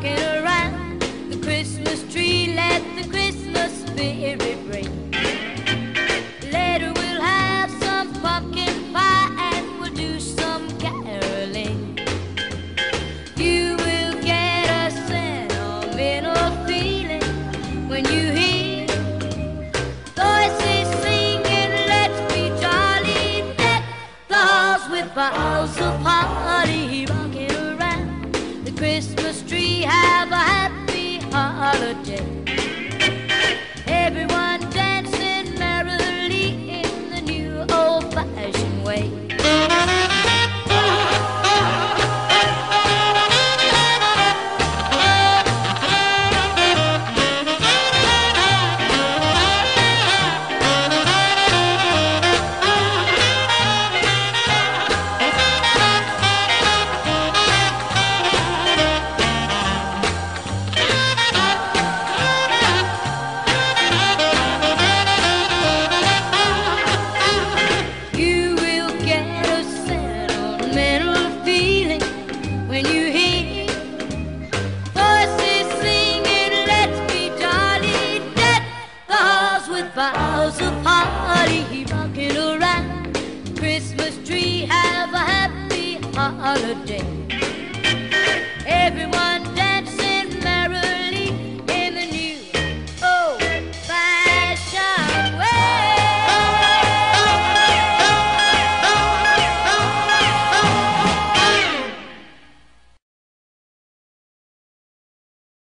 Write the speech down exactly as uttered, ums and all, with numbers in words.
rocking around the Christmas tree. Let the Christmas spirit ring. Later we'll have some pumpkin pie and we'll do some caroling. You will get a sentimental feeling when you hear voices singing, let's be jolly. Deck the halls with boughs of holly, rocking around the Christmas tree. Have a happy holiday. Everyone dancing merrily in the new old-fashioned way. Boughs of holly, rocking around the Christmas tree. Have a happy holiday.